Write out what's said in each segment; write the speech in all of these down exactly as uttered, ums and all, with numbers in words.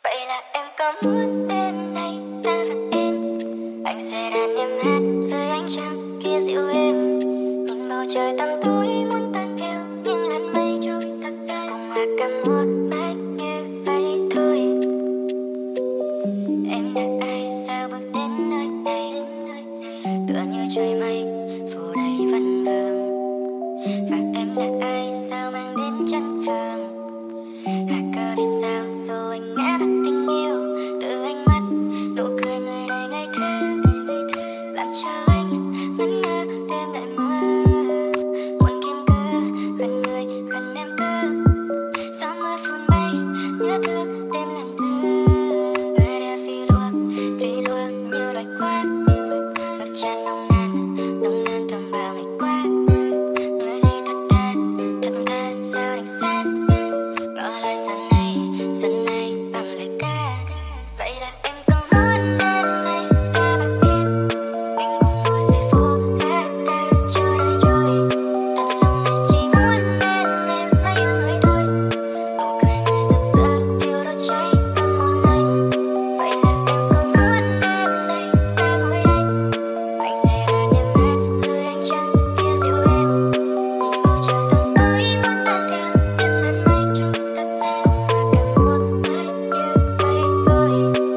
Vậy là em có muốn đêm nay ta và em, anh sẽ đàn em hát dưới ánh trăng kia dịu êm, nhìn bầu trời tăm tối muốn tan theo những làn mây trôi thật dài, cùng hòa ca múa mãi như vậy thôi. Em là ai sao bước đến nơi này, tựa như trời mây phủ đầy vần vương, và em là ai sao mang đến chân phương, hạ cờ vì sao rồi anh ngã vào tình yêu từ ánh mắt nụ cười người đầy ngây thơ, làm cho anh ngẩn ngơ đêm lại mơ muốn kiếm cớ gần người gần em cơ, gió mưa phun bay nhớ thương đêm làm thơ, người đã phi luộc phi luộc như loài hoa ngập tràn nồng nàn nồng nàn thầm bao ngày qua, người gì thật thà thật thà sao đành xa ngỏ lời dần này dần này bằng lời ca. Vậy là em có muốn đêm nay ta và em, mình cùng ngồi giây phút hát ca cho đời trôi, tận lòng này chỉ muốn bên em mãi yêu người thôi, nụ cười người rực rỡ thiêu đốt cháy tâm hồn anh. Vậy là em có muốn đêm nay ta ngồi đây, anh sẽ đàn em hát dưới ánh trăng kia dịu êm, nhìn bầu trời tăm tối muốn tan theo những làn mây trôi thật xa, cùng hòa ca múa mãi như vậy thôi.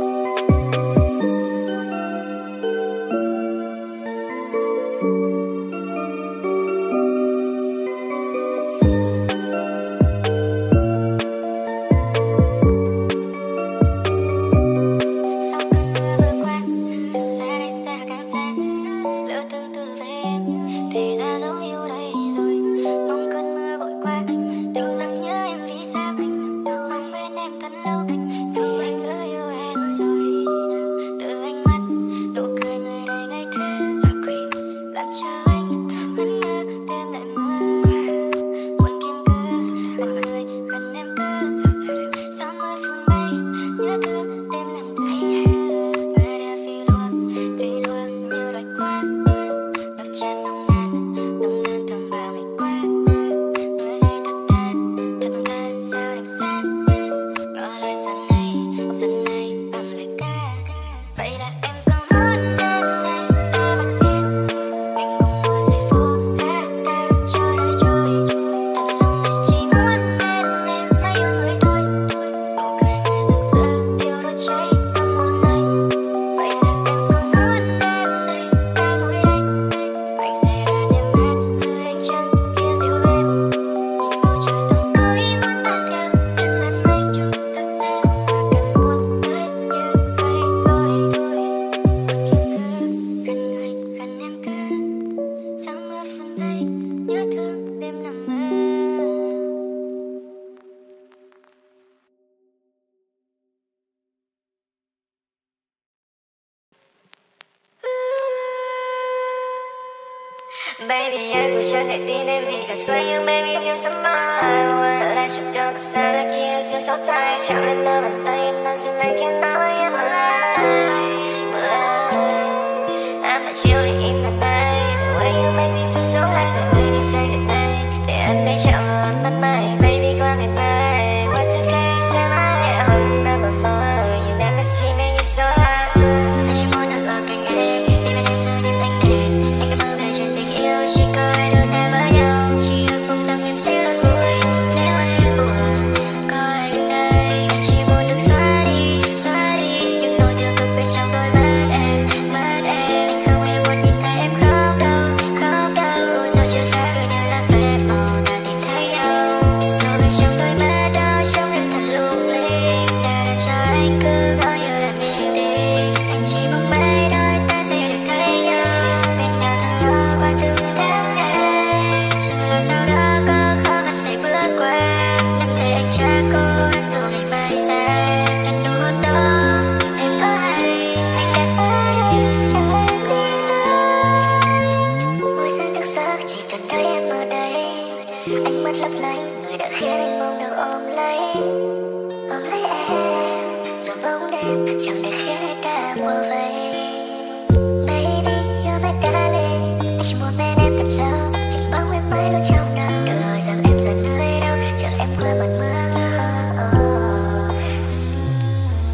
Sau cơn mưa vừa qua, đường xa đây xa càng xa, lỡ tương tư về em, thì ra dấu yêu đây rồi. Mong cơn mưa vội qua, tưởng rằng nhớ em vì sao anh mong bên em thật lâu, vì anh lỡ yêu em rồi. Từ ánh mắt, nụ cười người đầy ngây thơ, xa quỷ làm cho anh ngẩn ngơ đêm lại mơ muốn kiếm cớ gần người gần em cơ, gió mưa phun bay nhớ thương đêm làm thơ, người đã phi luộc phi luộc như loài hoa ngập tràn nồng nàn nồng nàn thầm bao ngày qua, người gì thật thà thật thà sao đành xa ngỏ lời dần này dần này bằng lời ca. Vậy là em có muốn đêm nay ta và em, mình cùng ngồi giây phút hát ca cho đời trôi, tận lòng này chỉ muốn bên em mãi yêu người thôi, nụ cười người rực rỡ thiêu đốt cháy tâm hồn anh. Vậy là em có muốn đêm nay ta ngồi đây, anh sẽ đàn em hát dưới ánh trăng kia dịu êm, nhìn bầu trời tăm tối muốn tan theo những làn mây trôi thật xa, cùng hòa ca múa mãi như vậy thôi. Muốn kiếm cớ gần người gần em cơ, gió mưa phun bay nhớ thương đêm nằm mơ. Baby, I wish I could tin em vì cause for you, baby, feel so much. I wanna let you go cause I like you, feel so tight. Chạm lên đôi bàn tay em đang dừng lại khiến nói em alive. I'm not chilling in the night, the way you make me feel so high. Rồi baby say goodnight, để anh đây chạm vào anh ban mai. Baby qua ngày mai, what the case am I at home number more. You never see me, you're so hot. Anh chỉ muốn được ở cạnh em, đi bên em giữa những ánh đèn. Anh cứ mơ về chuyện tình yêu, chỉ có hai đôi ta với nhau. Chỉ ước mong rằng em sẽ luôn vui, nếu em buồn có anh đây. Anh chỉ muốn được xóa đi, xóa đi những nỗi tiêu cực bên trong đôi mắt em, mắt em. Anh không hề muốn nhìn thấy em khóc đâu, khóc đâu. Giờ chiều xa cứ như là phép màu ta tìm thấy nhau. Sâu bên trong đôi mắt đó trông em thật lung linh, đã làm cho anh cứ ngỡ như là mình tình. Anh chỉ mong mai đôi ta sẽ được thấy nhau, bên nhau thật lâu qua từng tháng ngày. Dù là sau đó có khó khăn sẽ bước qua, nắm tay anh cha cố gắng dù ngày mai xa. Lần nụ hôn đó em có hay, anh đã ở đây cho em đi tới. Mỗi sáng thức giấc chỉ cần thấy em ở đây, ánh mắt lấp lánh người đã khiến anh mong được ôm lấy, ôm lấy em. Dù bóng đêm chẳng thể khiến người ta bủa vây. Baby, you're my darling, anh chỉ muốn bên em thật lâu, hình bóng em mãi luôn trong đầu. Đừng hỏi rằng em giờ nơi đâu, chờ em qua màn mưa ngỡ.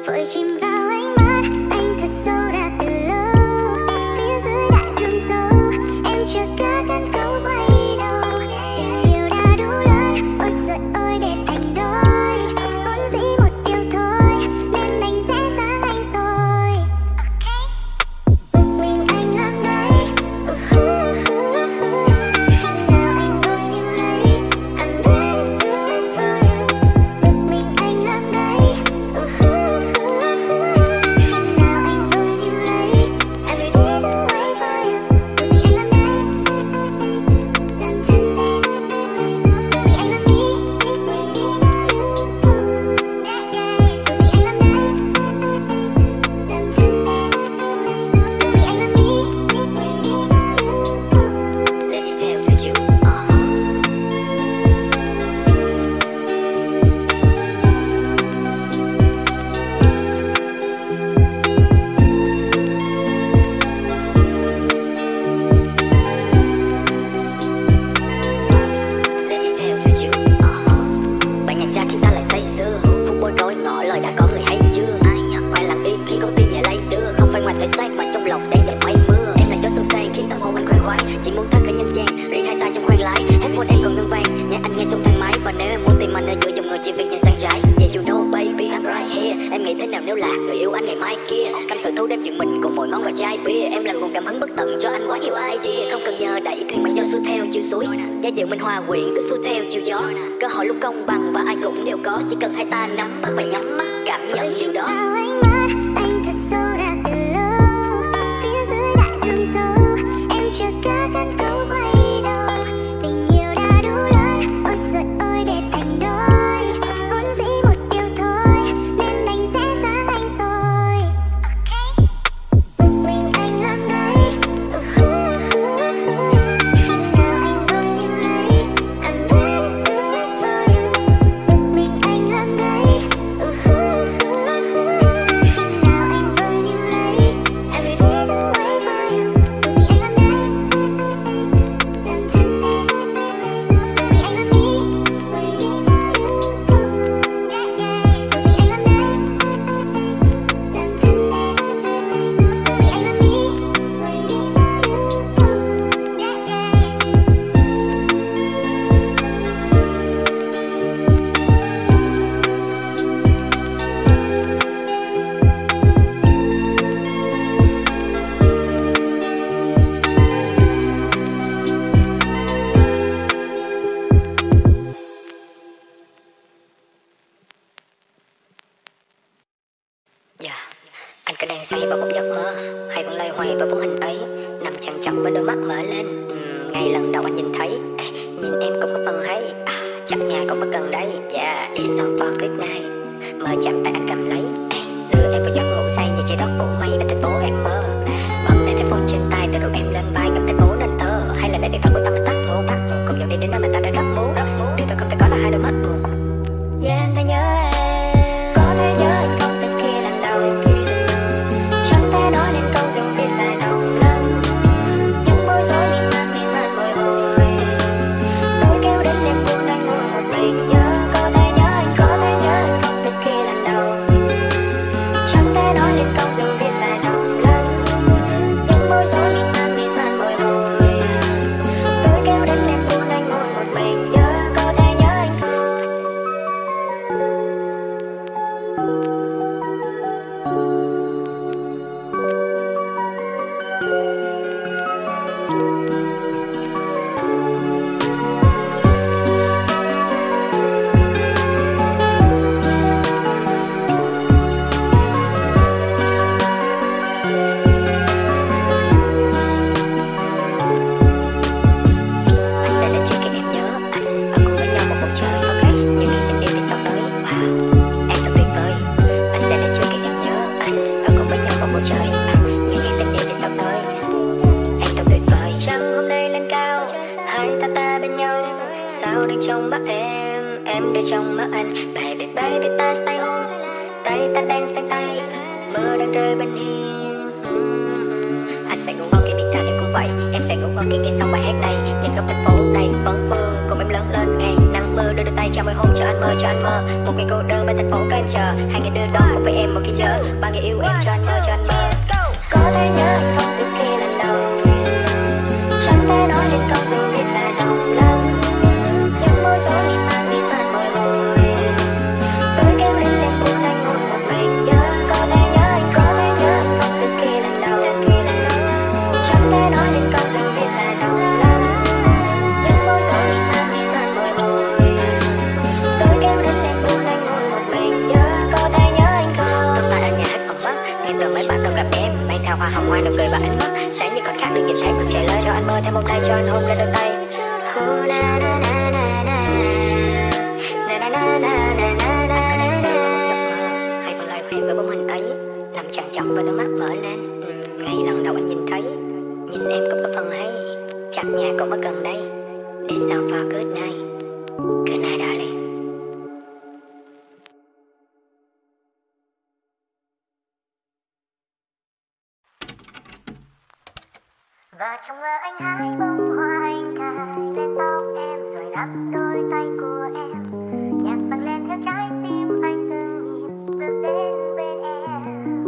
vội chìm vào ánh mắt anh thật sâu đã từ lâu. Phía dưới đại dương sâu em chưa có căn câu quay đầu. Tình yêu đã đủ lớn, ôi rồi ôi để thành đôi. Vốn dĩ một điều thôi nên anh sẽ sáng anh rồi. Một mình anh làm đấy. Khi nào anh vội níu lấy, I'm ready to wait for you. Một mình anh làm đấy. Khi nào anh vội níu lấy, every day to wait for you. Một mình anh làm đấy. Làm thân em. Một mình anh làm đi, waiting for you soon. Yeah, yeah. Một mình anh làm đấy. Làm thân em. Một mình anh làm đi, waiting for you soon. Let me tell to you. Let me tell to you. Bạn nhạc cha khi ta lại say sưa, phút bối rối ngỏ lời đã có người hay chưa. Ai nhận phải lặng yên khi con tim nhẹ lay đưa, không phải ngoài thể xác mà trong lòng đang dậy mây mưa. Em là gió xuân sang khiến tâm hồn anh khoan khoái, chỉ muốn thoát khỏi nhân gian riêng hai tay trong khoang lái. Headphone em còn ngưng vang, nhạc anh nghe trong thang máy. Và nếu em muốn tìm anh ở giữa dòng người chỉ việc nhảy sang trái. Yeah you know baby I'm right here. Em nghĩ thế nào nếu là người yêu anh ngày mai kia, tâm sự thấu đêm chuyện mình cùng mỗi ngón và chai bia. Em là nguồn cảm hứng bất tận cho anh quá nhiều idea, không cần nhờ đẩy thuyền mà do xuôi theo chiều suối. Giai điệu mình hòa quyện cứ xuôi theo chiều gió, cơ hội lúc công bằng và ai cũng đều có, chỉ cần hai ta nắm bắt và nhắm mắt cảm nhận điều đó. Ánh mắt anh thật sâu đã từ lâu, phía dưới đại dương sâu em chưa có căn câu quay đầu. Tình yêu đã đủ lớn, ôi rồi ôi để thành đôi. Vốn dĩ một điều thôi nên anh sẽ sáng anh rồi. Một mình anh làm đấy. Khi nào anh vội níu lấy, I'm ready to wait for you. Một mình anh làm đấy. Khi nào anh vội níu lấy, every day to wait for you. Một mình anh làm đấy. Làm thân em. Một mình anh làm đi, waiting for you soon. Yeah, yeah. Một mình anh làm đấy. Làm thân em. Một mình anh làm đi, waiting Dạ, anh cứ đang say vào một giấc mơ, hay vẫn loay hoay vào bóng hình ấy, nằm chằn chọc với đôi mắt mở lên. Ừm, ngay lần đầu anh nhìn thấy, ê, nhìn em cũng có phần hay, à, chắc nhà cũng ở gần đây. Yeah, it's so far good night. Mở chạm tay anh cầm lấy, ê, đưa em vào giấc ngủ say như trái đất phủ mây ở thành phố em mơ. Bật lên headphone trên tay, từ đầu em lên vai cầm tay cố nên thơ, hay là lấy điện thoại của ta mà tắt ngủ, cùng nhau đi đến nơi mà ta đã rất muốn. Điều ta không thể có là hai đôi mắt buồn. Yeah, anh thấy nhớ em, có thể nhớ anh không từ khi lần đầu em khi lần đầu, chẳng thể nói nên câu dù biết dài dòng lắm. Những bối rối miên man miên man bồi hồi, tôi kêu đến em buồn anh ngồi một mình nhớ. Có thể nhớ anh, có thể nhớ anh không từ khi lần đầu, chẳng thể nói nên câu dù biết dài dòng lắm. Những bối rối miên man miên man bồi hồi, tôi kêu đến em buồn anh ngồi một mình nhớ. Có thể nhớ anh không. Anh sẽ là chuyện khi em nhớ anh ở cùng với nhau một bầu trời, ok? Những ngày tình yêu thì sắp tới, wow, em thật tuyệt vời. Anh sẽ là chuyện khi em nhớ anh ở cùng với nhau một bầu trời, những ngày tình yêu thì sắp tới, em thật tuyệt vời. Trăng hôm nay lên cao, hai ta ta bên nhau, sao đang trong mắt em, em để trong mắt anh. Baby baby ta stay home, tay ta đang sang tay, mưa đang rơi bên hiên. Anh sẽ ngủ ngon khi biết rằng em cũng vậy, em sẽ ngủ ngon khi nghe xong bài hát này. Những góc thành phố đầy vấn vương cùng em lớn lên ngày nắng mưa, đưa đôi tay trao môi hôn cho anh mơ cho anh mơ. Một ngày cô đơn bên thành phố có em chờ, hai ngày đưa đón cùng với em một khi nhớ. Ba ngày yêu em cho anh mơ cho anh mơ. Có thể nhớ anh không từ khi lần đầu, chẳng thể nói lên câu dù biết xa rộng lắm. Nhưng mỗi số nhìn mang miên man bồi hồi, tôi kêu lên đêm buồn anh ngồi một mình nhớ. Có thể nhớ anh, có thể nhớ anh không từ khi lần đầu, chẳng thể nói lên câu dù biết xa rộng lắm. Nhưng mỗi số nhìn mang miên man bồi hồi, tôi kêu lên đêm buồn anh ngồi một mình nhớ. Có thể nhớ anh không. Tôi tại ở nhà hát phòng vắng, ngày từ mới bắt đầu gặp em, mang theo hoa hồng ngoài nụ cười và ánh mắt sáng như con khác được nhìn thấy mặt trời lên. Cho anh mơ thêm một tay, cho anh hôn lên đôi tay. Hãy một lời khuyên với bóng hình ấy nằm tràn trọc và đôi mắt mở lên. ừ, Ngay lần đầu anh nhìn thấy, nhìn em cũng có phần hay. Chắc nhà cũng ở gần đây. It's so far, good night. Good night darling. Và trong mơ anh hái bông hoa anh cài lên tóc em, rồi nắm đôi tay của em. Nhạc vang lên theo trái tim anh từng nhịp bước đến bên em.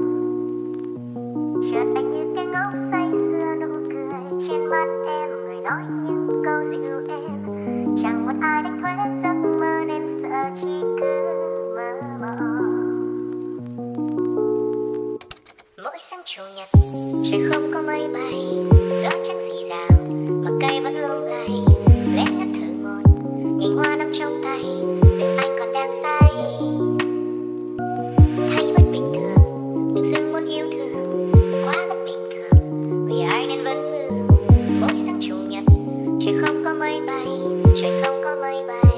Chợt anh như cái ngốc say sưa, nụ cười trên mắt em, người nói những câu dịu êm. Chẳng một ai đánh thuế giấc mơ nên sợ chỉ cứ mơ mộng. Mỗi sáng chủ nhật trời không có mây bay, gió chẳng rì rào mà cây vẫn lung lay. Lén ngắt thử một nhành hoa nằm trong tay, đêm anh còn đang say. Thấy bất bình thường, tự dưng muốn yêu thương, quá bất bình thường, vì ai nên vẫn vương. Mỗi sáng chủ nhật trời không có mây bay, trời không có mây bay.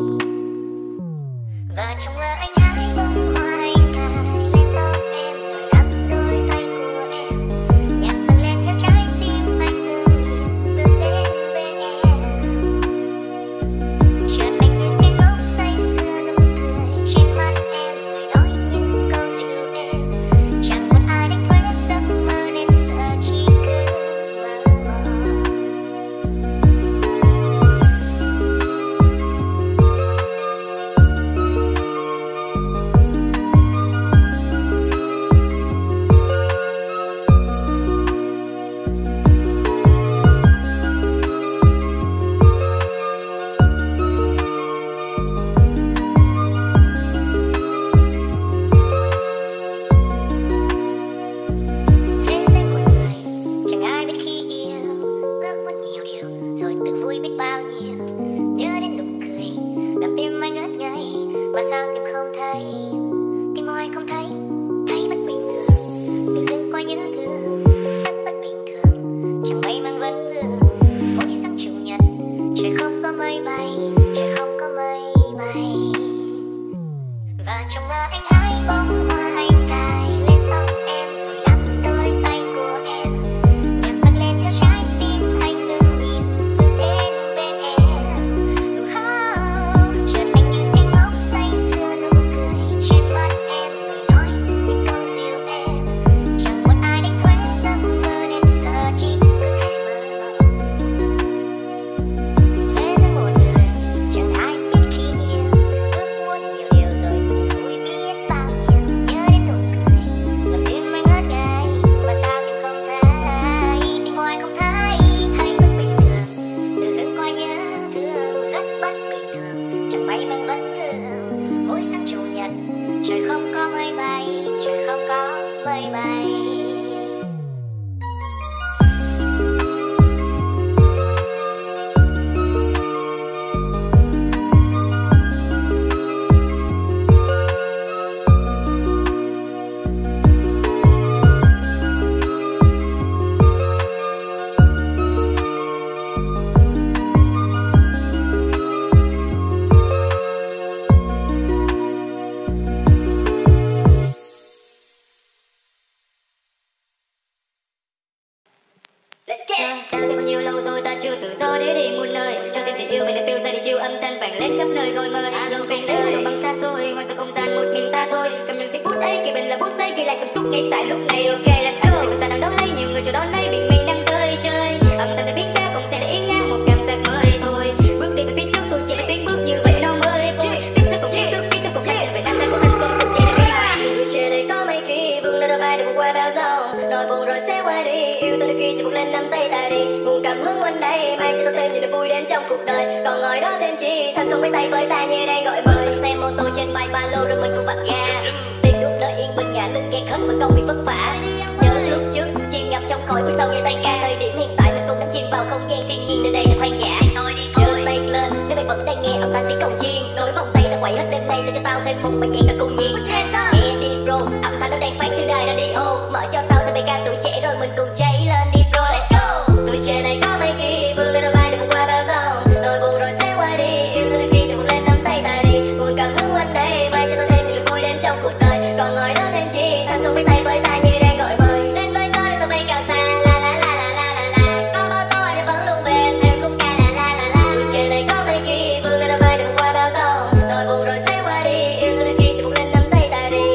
Và trong mơ anh hái bông hoa anh cài lên tóc em, rồi nắm đôi tay của em. Nhạc vang lên theo trái tim anh từng nhịp bước đến bên em. Chợt anh như cái ngốc say sưa, nụ cười trên mắt em, người nói những câu dịu êm. Chẳng một ai đánh thuế giấc mơ nên sợ chỉ cứ mơ mộng. Thế giới một người chẳng ai biết khi yêu, ước muốn nhiều điều rồi tự vui biết bao nhiêu. Nhớ đến nụ cười làm tim anh ngất ngây, mà sao tim không thấy, tim ngoài không thấy. Thấy bất bình thường, tự dưng qua nhớ thương, rất bất bình thường, chẳng may mang vấn vương. Mỗi sáng chủ nhật trời không có mây bay, trời không có mây bay. Và trong mơ anh hái bông hoa anh cài lên tóc em, rồi nắm đôi tay của em. Nhạc vang lên theo trái tim anh từng nhịp bước đến bên em. Oh, chợt anh như cái ngốc say sưa, nụ cười trên mắt em, người nói những câu dịu êm. Chẳng một ai đánh thuế giấc mơ nên sợ chỉ cứ mơ mộng. Thế giới một người chẳng ai biết khi yêu, ước muốn nhiều điều rồi vui biết bao nhiêu. Nhớ đến nụ cười làm tim anh ngất ngây, mà sao tim không thấy, tim ngoài không thấy. Thấy bất bình thường, tự dưng coi nhớ thương, rất bất bình thường, chẳng may mang vấn vương. Mỗi sáng chủ nhật trời không có mây bay, trời không có mây bay. Let's get it. Đã bao nhiêu lâu rồi ta chưa tự do để đi một nơi, cho thêm tình yêu mình được phiêu ra đi chiều âm thanh vang lên khắp nơi gọi mời. Alo về nơi đồng bằng xa xôi, ngoài giữa không gian một mình ta thôi. Cầm những giây phút ấy kể bên là phút giây ghi lại cảm xúc ngay tại lúc này. Ok let's go. Chúng ta đang đón lấy nhiều người chờ đón lấy bình minh đang tới chơi. Âm thanh ta biết ra cũng sẽ để ý ngang một cảm giác mới thôi. Bước đi về phía trước tôi chỉ là tiếng bước như vậy đâu mới vui. Tiếp sức cùng khi chỉ buộc lên nắm tay ta đi. Nguồn cảm hứng quanh đây mang cho ta thêm niềm vui đến trong cuộc đời. Còn ngồi đó thêm chi thanh xuân với tay với ta như đang gọi mời. Xe mô tô trên vai ba lô rồi mình cùng vặt ga. Tìm đúng nơi yên bình ngả lưng ghét hết với công việc vất vả. Nhớ lúc trước chìm ngập trong khói buổi sau như tan ca. Thời điểm hiện tại mình cùng đắm chìm vào không gian thiên nhiên nơi đây thật hoang dã. Giơ tay lên nếu mày vẫn đang nghe âm thanh tiếng cồng chiên. Nối vòng tay ta quậy hết đêm nay để cho tao thêm một bài nhạc thật cùng nhiên. Nghe đi bro, âm thanh nó đang phát từ đài radio. Mở cho tao thêm bài ca tuổi trẻ rồi mình cùng cháy lên đi bro. Let's go. Tuổi trẻ này có mấy khi vươn lên đôi vai để vượt qua bao dòng. Nỗi buồn rồi sẽ qua đi, yêu thương khi thì buồn lên nắm tay ta đi. Nguồn cảm hứng quanh đây mang cho tao thêm niềm vui đến trong cuộc đời. Còn ngồi đó thêm chi thanh xuân với tay với ta như đang gọi mời. Lên với gió để tao bay cao xa, la la la la la la la. Có bao tôi thì vẫn luôn bên theo khúc ca la la la la. Tuổi trẻ này có mấy khi vươn lên đôi vai để vượt qua bao dòng. Nỗi buồn rồi sẽ qua đi, yêu thương khi thì buồn lên nắm tay ta đi.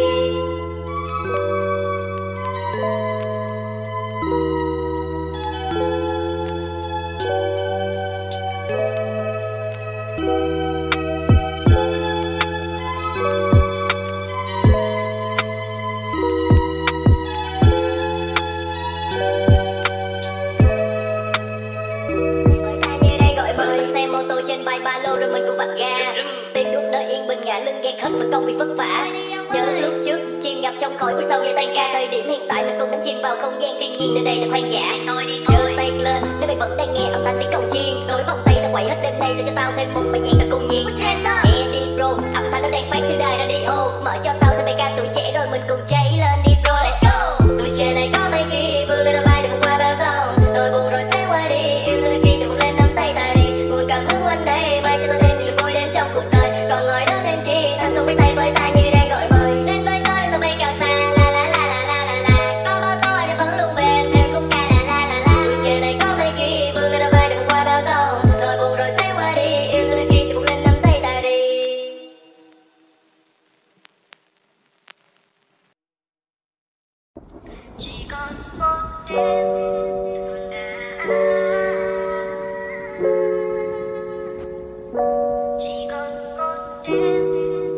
Xe mô tô trên vai ba lô rồi mình cùng vặt ga. Tìm đúng nơi yên bình ngả lưng ghét hết với công việc vất vả. Nhớ lúc trước chìm ngập trong khói buổi sau như tan ca. Thời điểm hiện tại mình cùng đắm chìm vào không gian thiên nhiên nơi đây thật hoang dã. Giơ tay lên nếu mày vẫn đang nghe âm thanh tiếng cồng chiên. Nối vòng tay ta quậy hết đêm nay để cho tao thêm một bài nhạc thật cùng nhiên. Nghe đi bro, âm thanh nó đang phát từ đài radio. Mở cho tao thêm bài ca tuổi trẻ rồi mình cùng cháy lên đi bro. Let's go. Tuổi trẻ này có mấy khi vươn lên đôi vai để vượt qua bao dòng. Nỗi buồn rồi sẽ qua đi, yêu thương khi thì buồn lên nắm tay ta đi. Nguồn cảm hứng quanh đây mang cho tao thêm niềm vui đến trong cuộc đời. Còn ngồi đó thêm chi thanh xuân với tay với ta như đang gọi mời. Lên với gió để tao bay cao xa, la la la la la la la. Có bao tôi thì vẫn luôn bên theo khúc ca la la la la. Tuổi trẻ này có mấy khi vươn lên đôi vai để vượt qua bao dòng. Nỗi buồn rồi sẽ qua đi, yêu thương khi thì buồn lên nắm tay ta đi. Chỉ còn một đêm chỉ còn một đêm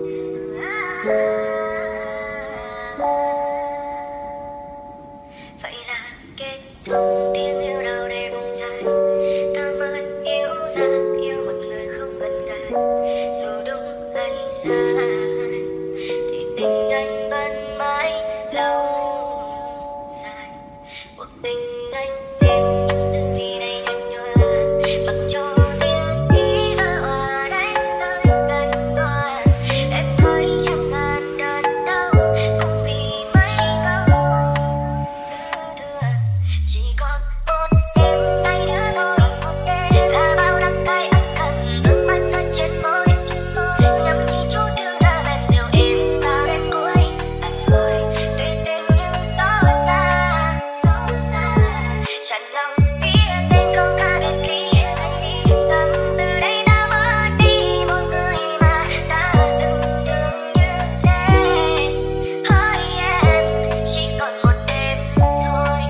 vậy là kết thúc tiếng yêu đau để vùng dài. Ta mới yêu ra yêu một người không gần gài. Dù đúng hay sai thì tình anh vẫn mãi lâu dài. Cuộc tình anh em nhưng dừng vì đây anh nhòa. Mặc cho tiếng ý vỡ hòa đánh rơi cánh hoa. Em thấy trăm ngàn đớn đau cũng vì mấy câu dư thừa. Chỉ còn một đêm tay nữa thôi, là bao năm cay ân cần nước mắt rơi trên môi. Nhắm nhìn chút đường ra mềm dịu êm vào đêm cuối. I'm sorry tùy tình nhưng xót xa, xót xa. Tràn lòng biết tên câu ca đẹp ly. Dần từ đây ta mất đi một người mà ta từng thương như thế. Hỡi em chỉ còn một đêm thôi.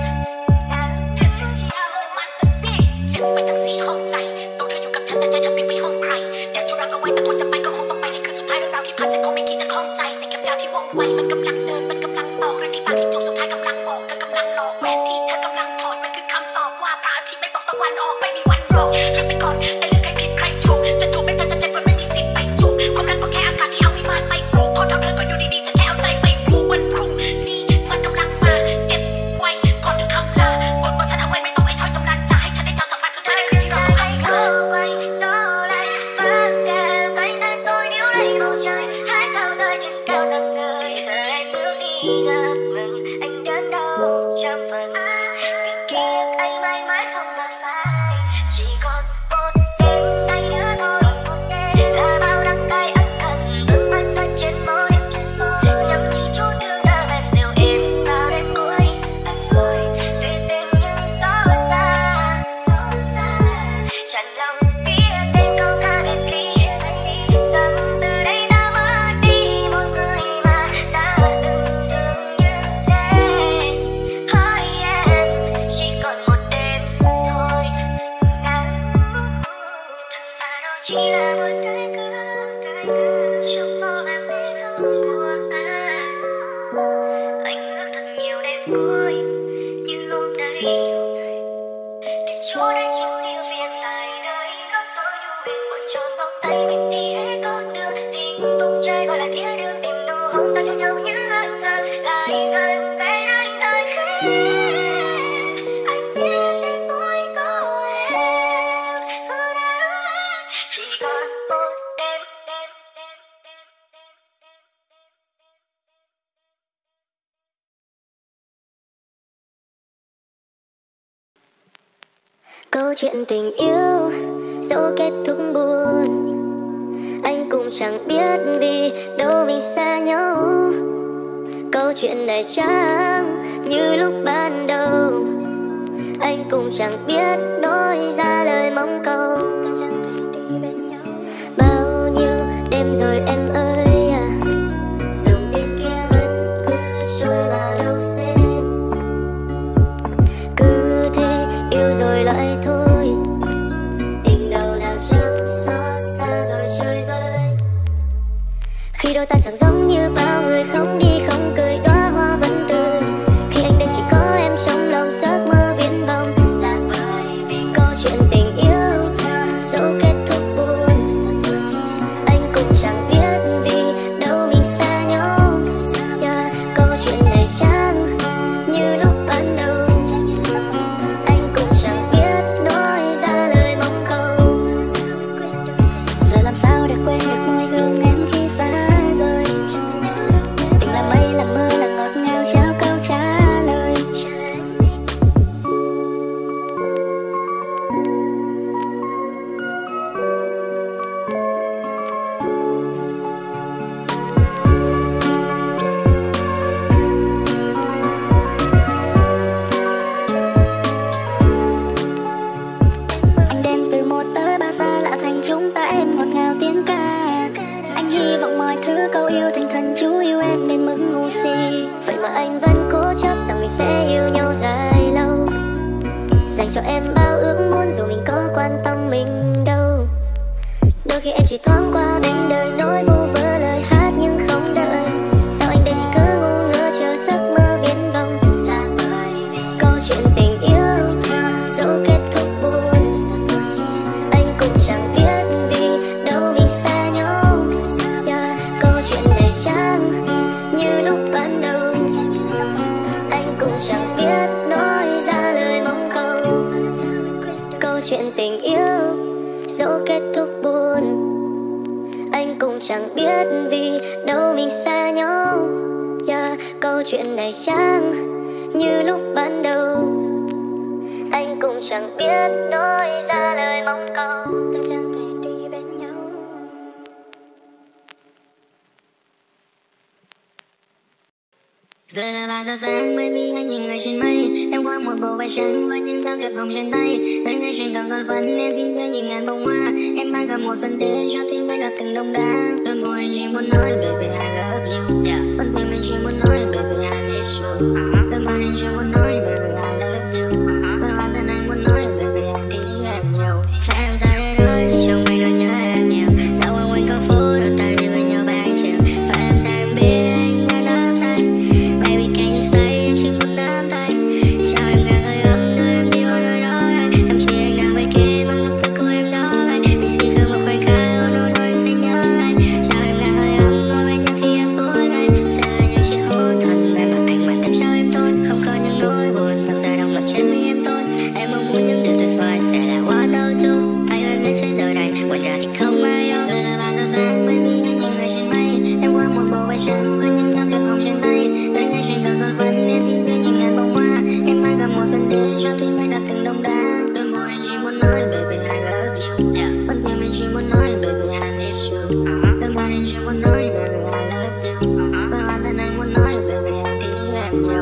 เจ็บไปทั้งสี่ห้องใจตัวเธออยู่กับฉันแต่ใจเธอปิดไปห้องใครอยากจะรักเอาไว้แต่คนจะไปก็คงต้องไปนี่คือสุดท้ายเรื่องราวที่ผ่านฉันคงไม่คิดจะคล้องใจแต่เข็มยาวที่ว่องไวมันกำลังเดินมันกำลังตอกเรื่องที่ปากที่จูบสุดท้ายกำลังบอกและกำลังหลอกแหวนที่เธอกำลังถอดมันคือคำตอบว่าพระอาทิตย์ไม่ตกตะวันออกไม่มีวันรอลืมไปก่อนไอ้เรื่องใครผิดใครถูกจะจูบไม่เจอจะเจ็บก็ไม่มีสิทธิ์ไปจูบความรักก็แค่อากาศที่เอาวิมานไปปลูกพอทำเธอก็อยู่ดีๆจะแค่เอาใจไปปลูกวันพรุ่งนี้มันกำลังมาเก็บไว้ก่อนถึงคำลาบทบอกฉันเอาไว้ไม่ต้องไอ้ถ้อยตำนานจะให้ฉันได้เจอสักวันสุดท้ายคือที่เราต้อง Anh không quay gió lại vác kèm anh đang tôi níu lấy bầu trời. Hai sao rơi trên cao dần người. Giờ em bước đi ngập ngừng anh đớn đau trăm phần. Vì ký ức anh mãi mãi không mà phai. Chỉ còn một đêm tay nữa thôi, là bao năm cay ân cần nước mắt rơi trên môi. Nhắm nhìn chút đường ra mềm dịu êm vào đêm cuối. I'm sorry tùy tình nhưng xót xa, xót xa. Tràn lòng biết tên câu ca đẹp ly. Dần từ đây ta mất đi một người mà ta từng thương như ta chung nhau những lần lần lại gần về nơi rời khi anh biết đêm tối có em chỉ còn một đêm đêm đêm đêm câu chuyện tình yêu dẫu kết thúc buồn, anh cũng chẳng biết vì đâu mình xa nhau. Câu chuyện này chẳng như lúc ban đầu, anh cũng chẳng biết nói ra lời mong cầu. Bao nhiêu đêm rồi em ơi à, dòng bên kia vẫn cứ trôi vào đâu xem. Cứ thế yêu rồi lại thôi, tình đầu nào chẳng xót xa rồi chơi vơi. Khi đôi ta chẳng giống như bao người, không đi không cười, đóa hoa vẫn tươi. Khi anh đây chỉ có em trong lòng, giấc mơ viễn vông là bởi vì câu chuyện tình yêu dẫu kết thúc buồn, anh cũng chẳng biết vì đâu mình xa nhau. Yeah, câu chuyện này chẳng như lúc ban đầu, anh cũng chẳng biết nói ra lời mong cầu. Giờ làm sao để quên được môi hương em khi xa rời. Tình là mây là mưa là ngọt ngào trao câu trả lời. Anh đem từ một tới ba xa lạ thành chúng ta, em ngọt ngào tiếng ca. Anh hy vọng mọi thứ câu yêu thành thần chú yêu em đến mức ngu si. Vậy mà anh vẫn cố chấp rằng mình sẽ yêu nhau dài lâu, dành cho em bao ước muốn dù mình có quan tâm mình đâu. Đôi khi em chỉ thoáng qua bên đời nói vu vơ lời hát nhưng không đợi. Sao anh đây chỉ cứ ngu ngơ chờ giấc mơ viễn vông là bởi vì câu chuyện tình yêu dẫu kết thúc buồn, anh cũng chẳng biết vì đâu mình xa nhau. Yeah, câu chuyện này chẳng như lúc ban đầu, anh cũng chẳng biết nói ra lời mong cầu. Câu chuyện tình yêu dẫu kết thúc buồn, anh cũng chẳng biết vì đâu mình xa nhau. Yeah, câu chuyện này chẳng như lúc ban đầu, anh cũng chẳng biết nói ra lời mong cầu. Ta chẳng thể đi bên nhau. Giờ là ba giờ sáng bởi vì anh nhìn người trên mây. Em khoác một bộ vải trắng với những tấm thiệp hồng trên tay. Nơi ngay trên càng son phấn em xinh tươi như ngàn bông hoa. Em mang cả một sân đến cho tim anh đặt từng đông đá. Đôi môi anh chỉ muốn nói baby I love you. Con tim anh chỉ muốn nói baby I miss you. Đôi mắt anh chỉ muốn nói baby I love you. Đôi mắt thân anh muốn nói baby anh thích em nhiều. Phải làm sao để nói khi trong anh còn nhớ em nhiều. Sao anh quên con phố đôi ta đi với nhau ban chiều. Phải làm sao em biết anh đang đắm say. Baby can you stay, em chỉ muốn nắm tay. Cho em nghe hơi ấm đưa em đi vào nơi đó đây. Thậm chí anh đang bên kia mang lúc bước của em đó vậy. Vì chỉ cần một khoảnh khắc ôn ôn anh sẽ nhớ anh. Cho em nghe hơi ấm ngồi bên nhau khi em buồn đây. Sẽ là những chiếc hôn thần về mặt anh mà tâm sao em tốt. Không có những nỗi buồn mặc ra đồng loạt trên mi em tốt. Em mong muốn những điều tuyệt vời sẽ là quá đâu chút. Ai ơi biết trên đời này ngoài ra thì không ai yêu. Giờ là ba giờ sáng bởi vì anh nhìn người trên mây. Em khoác một bộ vải trắng với những tấm thiệp hồng trên tay. Nơi ngay trên càng son phấn em xinh tươi như ngàn bông hoa. Em mang cả một sân đến cho tim anh đặt từng đông đá. Đôi môi anh chỉ muốn nói baby I love you. Con tim anh chỉ muốn nói baby I miss you. Đôi mắt anh chỉ muốn nói baby I love you. Đôi mắt thân anh muốn nói baby anh thích em nhiều.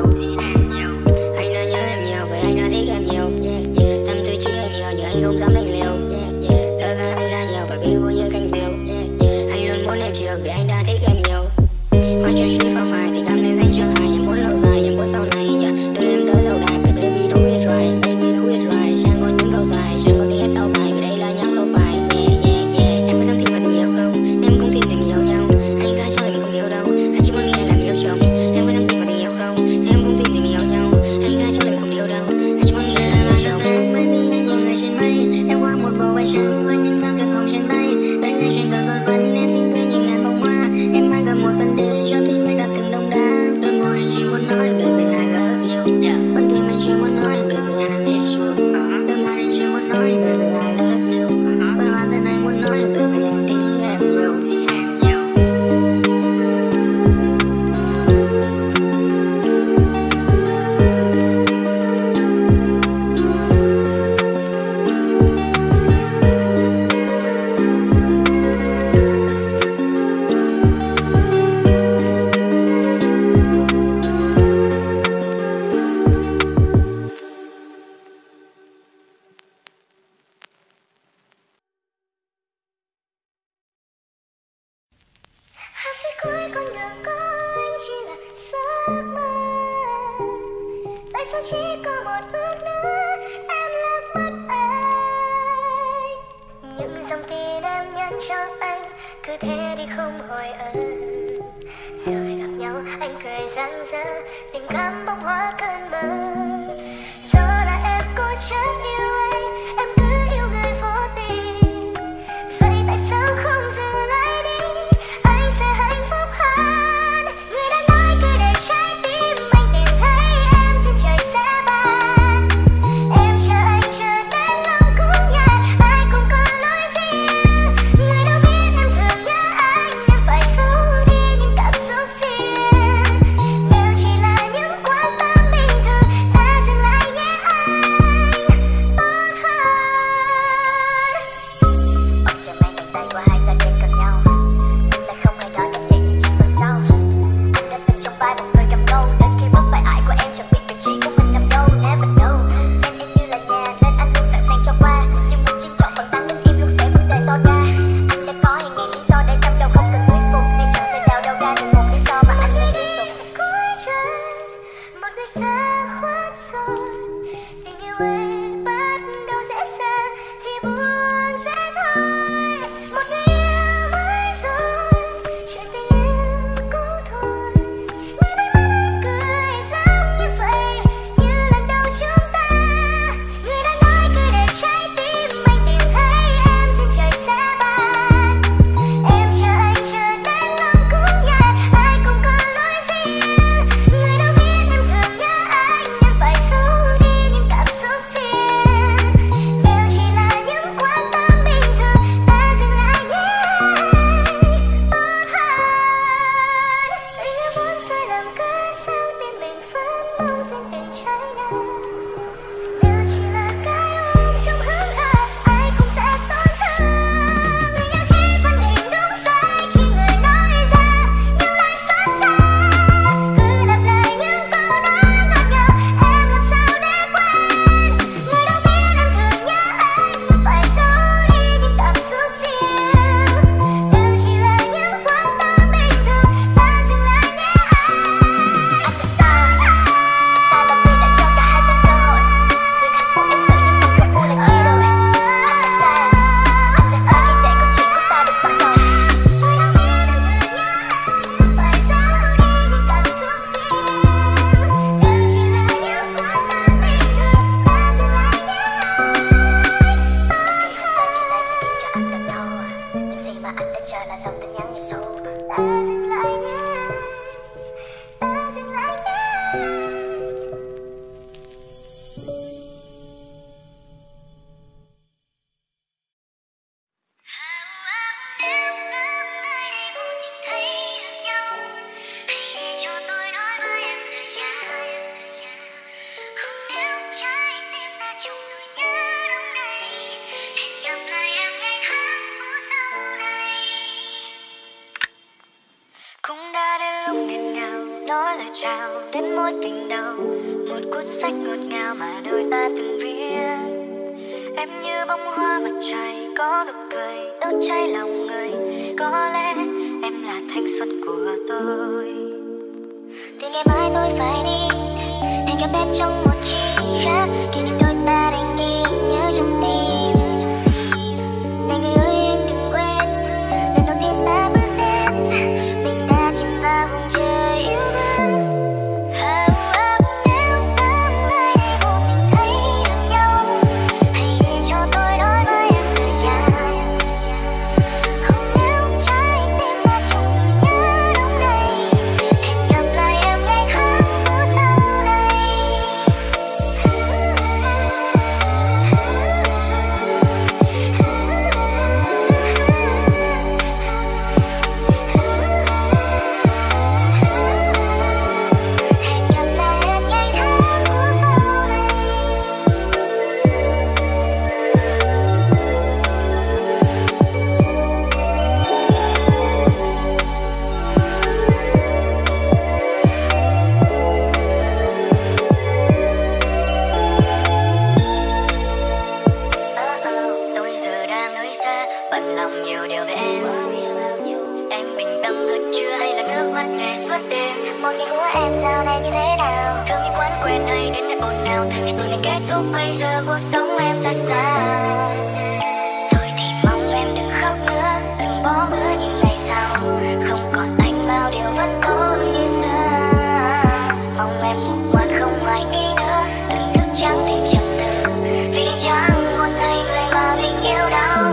Anh đã nhớ em nhiều vậy anh đã thích em nhiều. Yeah, yeah. Tâm tư chỉ anh nhiều nhưng anh không dám đánh liều. Yeah, yeah. Thơ ca anh ra nhiều bởi vì vô như canh diều. Yeah, yeah. Anh luôn muốn em chiều vì anh đã thích em nhiều. Mọi chuyện suy phá phải thì cảm thấy dành cho hai. Em muốn lâu dài em muốn sau này. Yeah. Đưa em tới lâu đài but baby do it right. Baby do it right. Chẳng có những câu dài, chẳng có tiếng hết đâu bài vì đây là những lỗ phải. Yeah, yeah, yeah. Em có dám tin vào tình yêu không? Em cũng tin tình yêu nhau. Anh gái cho lại mình không yêu đâu. Anh chỉ muốn nghe làm yêu chồng. Em có dám tin vào tình yêu không? Em cũng tin tình yêu nhau. Anh gái cho lại mình không yêu đâu. Anh chỉ muốn nghe làm yêu chồng. Bởi vì anh nhìn người trên mây. Em khoác một bộ vải trắng với những tấm thiệp hồng trên tay. Nơi ngay trên càng son phấn em xinh tươi như ngàn bông hoa. Em mang cả một sân đến cho tim anh đặt cho chỉ có một bước nữa em lạc mất anh. Những dòng tin em nhắn cho anh cứ thế đi không hỏi ân. Rồi gặp nhau anh cười rạng rỡ, tình cảm bỗng hóa cơn mơ. Do là em cố chấp yêu anh, em cứ yêu người vô tình. Vậy tại sao không dừng lại đi, anh sẽ hạnh phúc hơn. Người đã nói cứ để trái tim anh tìm thấy em, xin trời sẽ ban. Em chờ anh chờ đến lòng cũng nhạt, ai cũng có lối riêng. Người đâu biết em thường nhớ anh, em phải giấu đi những cảm xúc riêng. Nếu chỉ là những quan tâm bình thường, ta dừng lại nhé anh, tốt hơn. Ôi trời mang cánh tay của hai ta đến gần nhau, nhưng lại không ai nói cách để những chuyện phần sau. Anh đã từng trong vai một người cầm câu, đến khi vấp phải ải của em chẳng biết vị trí của mình nằm đâu. Never know, xem em như là nhà nên anh luôn sẵn sàng cho qua, nhưng mình chỉ chọn bằng tăng nên im luôn sẽ vấn đề to ra. Anh đã có hàng nghìn lý do để đâm đầu không cần thuyết phục, nên chẳng thể nào đâu ra được một lý do mà anh luôn liên tục. Cuối trời một người xa khuất rồi, tình yêu ấy bắt đầu dễ dàng thì buồn sẽ thôi. Một người yêu mới rồi, chuyện tình yêu cũng thôi. Người may mắn anh cười giống như vậy, như lần đầu chúng ta. Người đã nói cứ để trái tim anh tìm thấy em, xin trời sẽ ban. Em chờ anh chờ đến lòng cũng nhạt, ai cũng có lối riêng. Người đâu biết em thường nhớ anh, em phải giấu đi những cảm xúc riêng. Nếu chỉ là những quan tâm bình thường, ta dừng lại nhé anh, tốt hơn. Tình yêu vốn sai lầm cứ sao tim mình vẫn mong dành tình trái ngang. Nếu chỉ là cái ôm trong hững hờ, ai cũng sẽ tổn thương. Mình yêu chỉ phân định đúng sai khi người nói ra, nhưng lại xót xa. Cứ lặp lại những câu nói ngọt ngào, em làm sao để quên. Người đâu biết em thường nhớ anh, em phải giấu đi những cảm xúc riêng. Nếu chỉ là những quan tâm bình thường, ta dừng lại nhé anh. Anh thật sai, sai lầm vì đã cho cả hai bên cơ hội. Nhưng hạnh phúc em sợ nhưng không được là chia đôi. Anh đã sai, anh đã sai khi để câu chuyện của ta được bắt đầu. Người đâu biết em thường nhớ anh, em phải giấu đi những cảm xúc riêng. Nếu chỉ là những quan tâm bình thường, ta dừng lại nhé anh, tốt hơn. Hiện tại chuyện này sẽ khiến cho anh tận đau, những gì mà anh đã chờ là dòng tin nhắn như sâu. Ta dừng lại nhé anh, ta dừng lại nhé anh. Nếu ngỡ mai đây vô tình thấy được nhau, hãy để cho tôi nói với em lời chào. Không nếu trái tim ta chung nỗi nhớ đông đầy, hẹn gặp lại em ngày tháng phố sau này. Cũng đã đến lúc nghẹn ngào nói lời chào đến mối tình đầu, một cuốn sách ngọt ngào mà đôi ta từng viết. Em như bông hoa mặt trời có nụ cười đốt cháy lòng người, có lẽ em là thanh xuân của tôi. Từ ngày mai tôi phải đi, hẹn gặp em trong một khi khác, kỷ niệm đôi ta đành ghi nhớ trong tim. Này người ơi em đừng quên, lần đầu tiên ta bước đến, mình đã chìm vào vùng trời yêu thương. Nếu ngỡ mai đây vô tình thấy được nhau, hãy để cho tôi nói với em lời chào. Không nếu trái tim ta chung nỗi nhớ đông đầy, hẹn gặp lại em ngày tháng phố sau này. một ngày của em sau này như thế nào? Thương những quán quen hay đến nơi ồn ào, từ ngày tôi mình kết thúc bây giờ cuộc sống em ra sao? Thôi thì mong em đừng khóc nữa, đừng bỏ bữa những ngày sau, không còn anh bao điều vẫn tốt như xưa. Mong em ngủ ngoan không hoài nghi nữa, đừng thức trắng đêm trầm tư, vì chẳng muốn thấy người mà mình yêu đâu.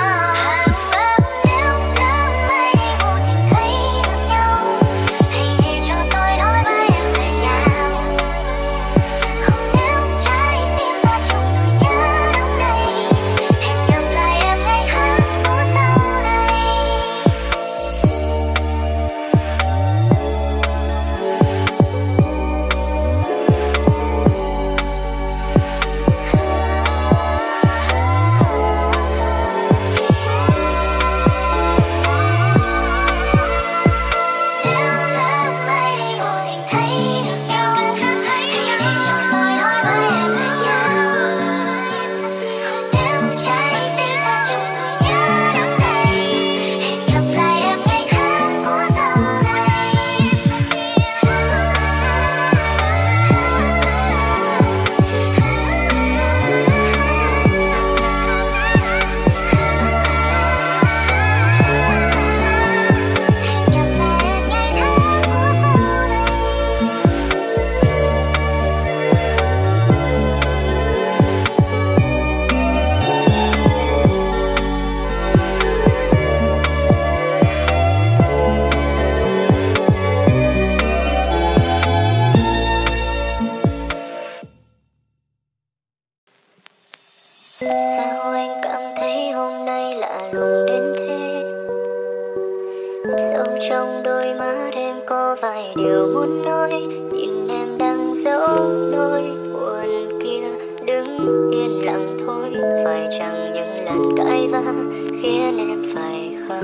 Sao anh cảm thấy hôm nay lạ lùng đến thế? Sâu trong đôi mắt em có vài điều muốn nói, nhìn em đang giấu nỗi buồn kia, đứng yên lặng thôi. Phải chăng những lần cãi vã khiến em phải khóc?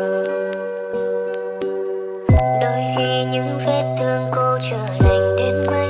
Đôi khi những vết thương cô chưa lành đến mấy,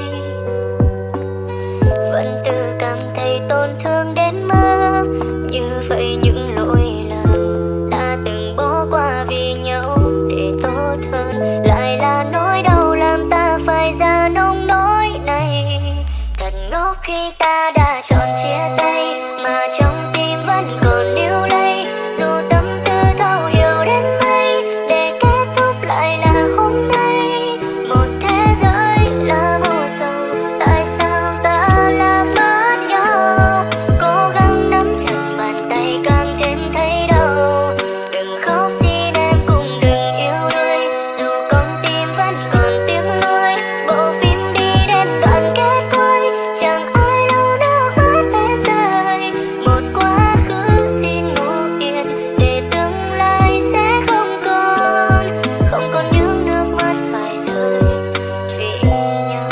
vẫn tự cảm thấy tổn thương đến mức như vậy. Những lỗi lầm đã từng bỏ qua vì nhau để tốt hơn, lại là nỗi đau làm ta phải ra nông nỗi này. Thật ngốc khi ta đã chọn chia tay, mà trong tim vẫn còn níu lấy. Dù tâm tư thấu hiểu đến mấy, để kết thúc lại là hôm nay. Một thế giới là vô sầu, tại sao ta lạc mất nhau? Cố gắng nắm chặt bàn tay càng thêm thấy đau. Đừng khóc xin em cũng đừng yếu đuối, dù con tim vẫn còn tiếng nuối. Bộ phim đi đến đoạn kết cuối, chẳng ai lau nước mắt em rơi. Một quá khứ xin ngủ yên, để tương lai sẽ không còn, không còn những nước mắt phải rơi vì nhau.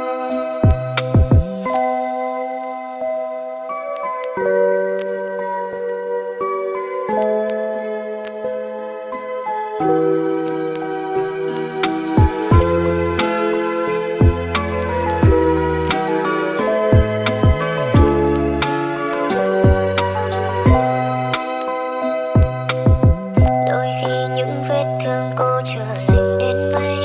Đôi khi những vết thương cô chưa lành đến mấy,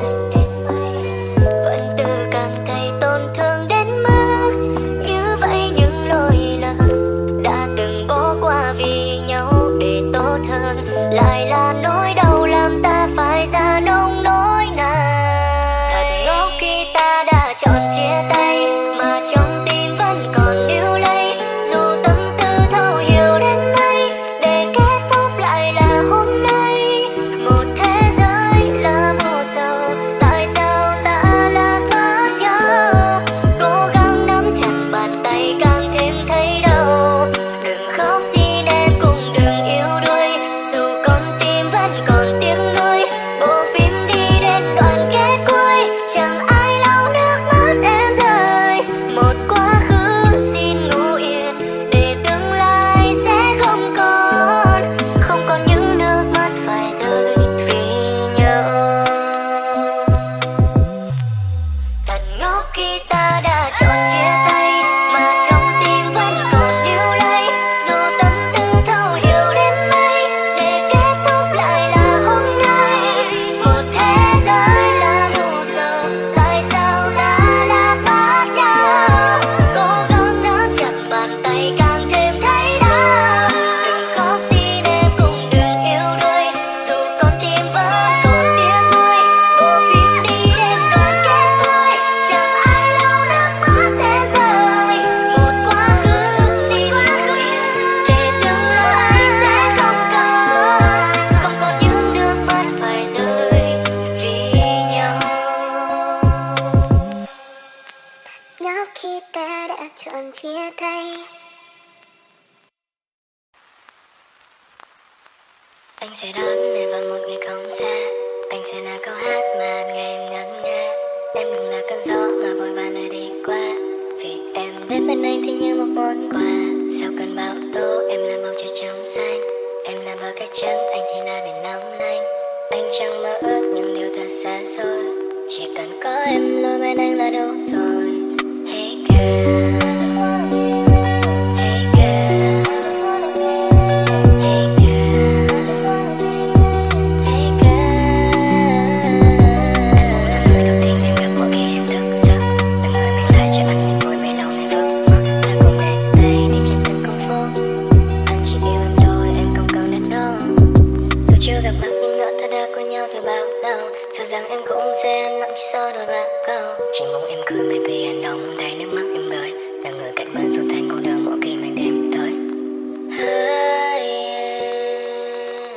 vẫn tự cảm thấy tổn thương đến mức như vậy. Những lỗi lầm đã từng bỏ qua vì nhau để tốt hơn, lại là nỗi đau làm ta phải ra nông nỗi này. Thật ngốc khi ta đã chọn chia tay, mà trong tim vẫn còn níu lấy. Dù tâm tư thấu hiểu đến mấy, để kết thúc lại là hôm nay. Một thế giới là vô sầu, tại sao ta lạc mất nhau? Cố gắng nắm chặt bàn tay càng thêm thấy đau. Đừng khóc xin em cũng đừng yếu đuối, dù con tim vẫn còn tiếng nuối. Bộ phim đi đến đoạn kết cuối, chẳng ai lau nước mắt em rơi. Một quá khứ xin ngủ yên, để tương lai sẽ không còn, không còn những nước mắt phải rơi vì nhau. Thật ngốc khi ta đã chọn chia tay, mà trong tim vẫn còn níu lấy. Dù tâm tư thấu hiểu đến mấy, để kết thúc lại là hôm nay. Một thế giới là vô Anh sẽ đón em vào một ngày không xa. Anh sẽ là câu hát mà ngày em ngân nga. Em đừng là cơn gió mà vội vã nơi đi qua. Vì em đến bên anh thì như một món quà. Sau cơn bão tố em là bầu trời trong xanh. Em là bờ cát trắng, anh thì là biển long lanh. Anh chẳng mơ ước những điều thật xa xôi. Chỉ cần có em luôn bên anh là đủ rồi. Hey girl, hey girl, hey girl, hey girl. Anh muốn là người đầu tiên em gặp mỗi khi em thức giấc. Là người mang lại cho anh những buổi mây đầu ngày vỡ mộng. Ta cùng ngày tay đi trên từng con phố. Anh chỉ yêu em thôi, em không cần đến đâu. Dù chưa gặp mặt nhưng ngỡ ta đã có nhau từ bao lâu. Sợ rằng em cũng sẽ lặng chỉ sau đôi ba câu. Chỉ mong em cười bởi vì anh đong đầy nước mắt em rơi. Là người cạnh bên dù thành cô đơn mỗi khi màn đêm tới. Hỡi em,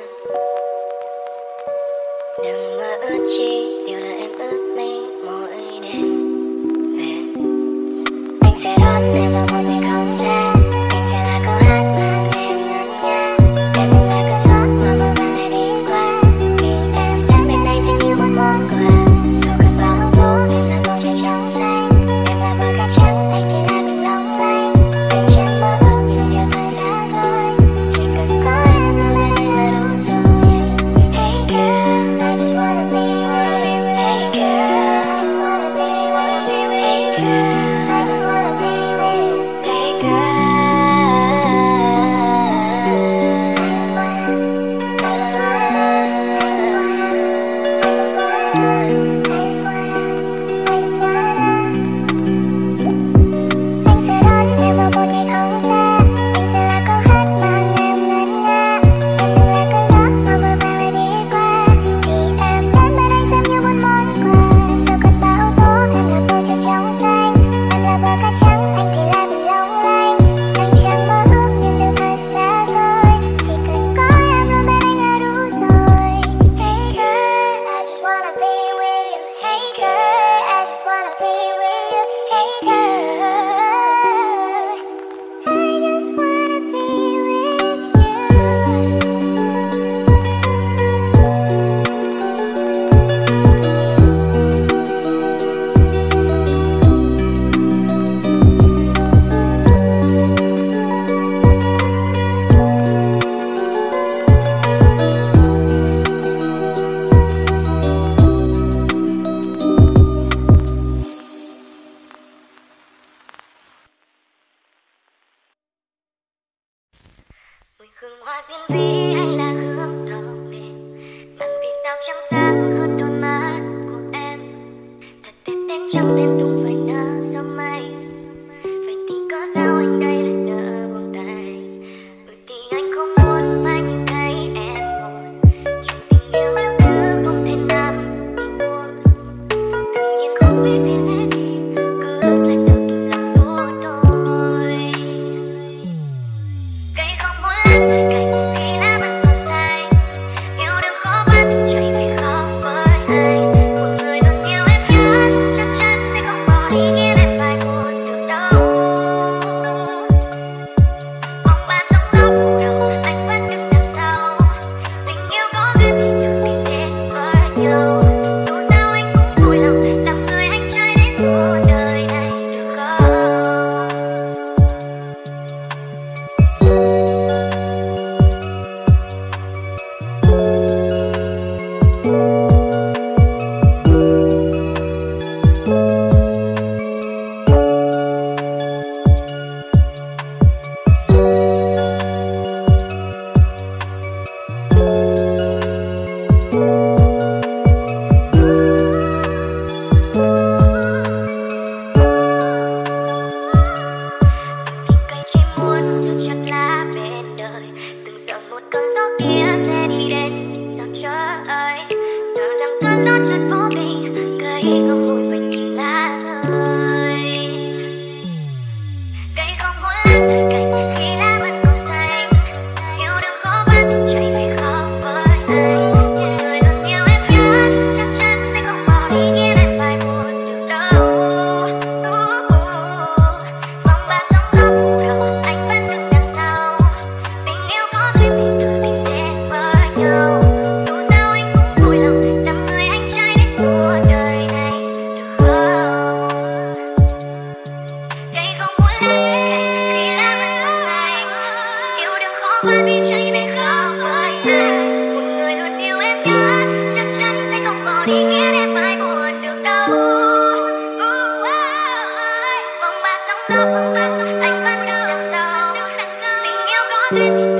đừng mơ ước chi điều là em ước mình mỗi đêm về. Anh sẽ đón em vào một ngày không xa. Anh sẽ là câu hát mà ngày em ngân nga. Em đừng là cơn gió mà vội vã ngày đi qua. Vì em đến bên anh thì như một món quà. Sau cơn bão tố em là bầu trời trong xanh. Em là bờ cát trắng, anh thì là biển long lanh. Anh chẳng mơ ước những điều thật xa xôi. Chỉ cần có em luôn bên anh là đủ rồi. Hey girl, I just wanna be with you. Hey girl, I just wanna be with you. Hey girl, I just wanna be with you. Hey girl, I just wanna, I just wanna, I just wanna, I just wanna, I just wanna, I just wanna. Anh sẽ đón em vào một ngày không xa. Anh sẽ là câu hát mà em ngân nga. Em đừng là cơn gió mà vội vã lại đi qua. Vì em đến bên anh xem như một món quà. Sau cơn bão tố em là bầu trời trong xanh. Em là bờ cát trắng, anh thì là biển long lanh. Anh chẳng mơ ước những điều thật xa xôi. Chỉ cần có em luôn bên anh là đủ rồi. Hey girl, I just wanna be with you. Hey girl, I just wanna be with you. Hey girl, I just wanna be with you. Mùi hương hoa diên dĩ hay là hương tàu biển. Bằng vì sao trắng sáng hơn đôi má của em. Thật đẹp đến chẳng tên tung phải nở gió mây. Vậy thì có sao anh đây lại nỡ buông tay. Bởi thì anh không muốn phải nhìn thấy em buồn. Trong tình yêu nếu thứ không thể nắm đi buông. Tự nhiên không biết vì lẽ gì cứ lại tự kìm lòng suốt tôi. Cây không muốn lá rơi cành vì lá vẫn còn xanh. Yêu đương khó quá từng chạy vì khó với anh. Một người luôn yêu em nhất chắc chắn sẽ không bỏ ý nghĩa em phải buồn được đâu. Vòng ba sóng gió phủ đầu anh vẫn đứng đằng sau. Tình yêu có duyên thì tự tìm đến với nhau. Dù sao anh cũng vui lòng làm người anh trai có duyên.